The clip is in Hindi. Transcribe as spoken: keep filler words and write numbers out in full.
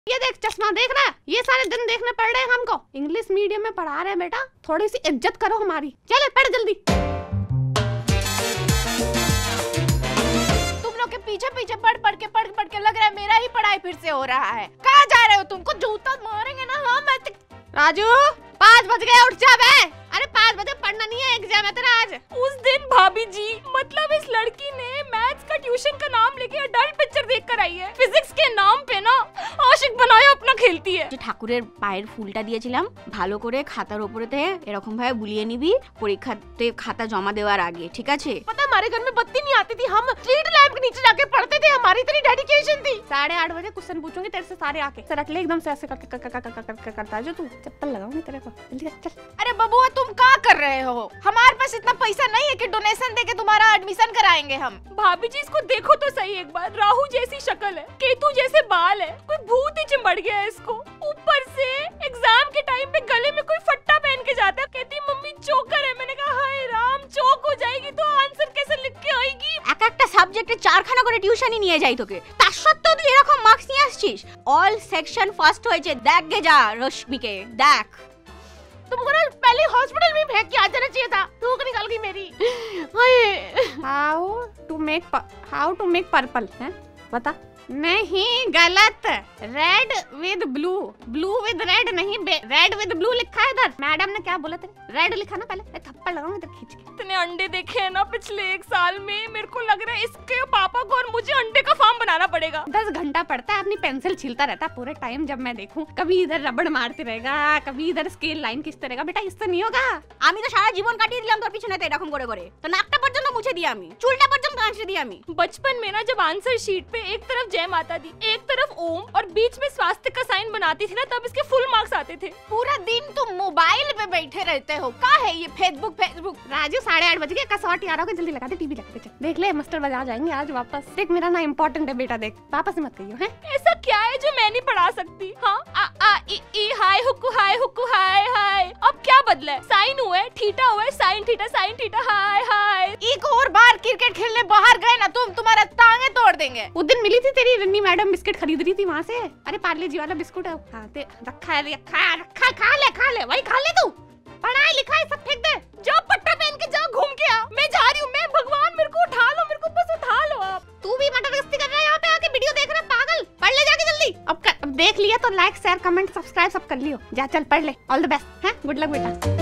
ये देख चश्मा देख रहा है, ये सारे दिन देखने पड़ रहे हैं हमको। इंग्लिश मीडियम में पढ़ा रहे हैं बेटा, थोड़ी सी इज्जत करो हमारी। चले पढ़ जल्दी। तुम लोग के पीछे पीछे पढ़ पढ़ के पढ़ पढ़ के लग रहा है मेरा ही पढ़ाई फिर से हो रहा है। कहाँ जा रहे हो तुमको जूता मारेंगे ना हम। राजू पाँच बज गए, उठ जा बे। अरे पाँच बजे पढ़ना नहीं है, एग्जाम है तेरा आज। उस दिन भाभी जी मतलब इस लड़की ने मैथ्स का ट्यूशन का नाम लेके अडल्ट पिक्चर देख कर आई है। फिजिक्स के नाम पे ना आशिक बनाया अपना खेलती है। ঠাকুরের পায়ের ফুলটা দিয়েছিলাম, ভালো করে খাতার উপরেতে এরকম ভাবে বুলিয়ে নিবি পরীক্ষাতে খাতা জমা দেওয়ার আগে, ঠিক আছে? पता हमारे घर में बत्ती नहीं आती थी, हम स्ट्रीट लैंप के नीचे जाके पढ़ते थे, हमारी इतनी डेडिकेशन थी। साढ़े आठ बजे क्वेश्चन पूछूंगी तेरे से सारे आके, रख ले एकदम से ऐसे करके करता है जो तू। चप्पल लगाऊंगी तेरे को, जल्दी चल। अरे बबुआ तुम क्या कर रहे हो? हमारे पास इतना पैसा नहीं है कि डोनेशन देके तुम्हारा एडमिशन कराएंगे हम। भाभी जी इसको देखो तो सही एक बार, राहु जैसी शक्ल है, केतु जैसे बाल है, कोई भूत ही चिंबड़ गया है इसको। ऊपर से एग्जाम के टाइम पे गले में कोई फट्टा पहन के जाता है, कहती मम्मी चोकर है। मैंने कहा हाय राम, चोक हो जाएगी तो आंसर कैसे लिख के आएगी? एक একটা সাবজেক্টে চারখানা করে টিউশনই নিয়ে যাই তোকে, তার সত্ত্বেও তুই এরকম মার্কস নিয়ে আসছিস। অল সেকশন ফার্স্ট হয়েছে, দেখ গে যা রশ্মিকে देख। तुमको ना पहले हॉस्पिटल में फेंक के आ जाना चाहिए था, थूक निकल गई मेरी। How to make how to make purple है बता। नहीं गलत, red with blue, blue with red नहीं, रेड विद ब्लू लिखा है इधर। मैडम ने क्या बोला तेरे? रेड लिखा ना पहले, थप्पड़ लगाऊंगी इधर खींच के। इतने अंडे देखे हैं ना पिछले एक साल में, मेरे को लग रहा है इसके पापा को और मुझे अंडे का फार्म बनाना पड़ेगा। दस घंटा पढ़ता है, अपनी पेंसिल छीलता रहता है पूरे टाइम। जब मैं देखूं कभी इधर रबड़ मारते रहेगा, कभी इधर स्केल लाइन खींचते रहेगा। बेटा इससे नहीं होगा। আমি তো সারা জীবন কাটিয়ে দিলাম তোর পিছনেতে এরকম করে করে, তো নাকটা পর্যন্ত মুছে দিই আমি, চুলটা পর্যন্ত আঁচড়ে দিই আমি। बचपन में ना जब आंसर शीट पे एक तरफ जय माता दी, एक तरफ ओम और बीच में स्वास्तिक का साइन बनाती थी ना, तब इसके फुल मार्क्स आते थे। पूरा दिन तुम मोबाइल पे बैठे रहते हो, क्या है ये फेसबुक फेसबुक? राजू साढ़े आठ बज गए, कसौटी आ रहा होगा, जल्दी लगा दे, टीवी लगा दे। चल देख ले, मास्टर बजा जाएंगे आज वापस। देख मेरा ना इम्पोर्टेंट है बेटा, देख वापस मत कहियो हैं। ऐसा क्या है जो मैं नहीं पढ़ा सकती? हाँ आ आ ई ई हाय हुक्कू हाय हुक्कू हाय हाय। अब क्या बदला है? साइन हुआ है, थीटा हुआ है, साइन थीटा साइन थीटा हाय हाय। एक और बार क्रिकेट खेलने बाहर गए ना तुम, तुम्हारा टांगे तोड़ देंगे। उस दिन मिली थी तेरी रन्नी मैडम, बिस्किट खरीद रही थी वहाँ से। अरे पार्ले जी वाला बिस्कुट है, हाँ दे रखा है, रखा रखा खा ले खा ले वही खा ले। तू पढ़ाई लिखाई सब फेंक दे, जा पट्टा पहन के जा, घूम के आ। मैं जा रही हूँ, मैं भगवान मेरे को उठा लो, मेरे को बस उठा लो आप। तू भी मटर गश्ती कर रहा है यहाँ पे आके, वीडियो देख रहा है पागल। पढ़ ले जाके जल्दी। अब, कर, अब देख लिया तो लाइक शेयर कमेंट सब्सक्राइब सब कर लियो। जा चल पढ़ ले। ऑल द बेस्ट है, गुड लक बेटा।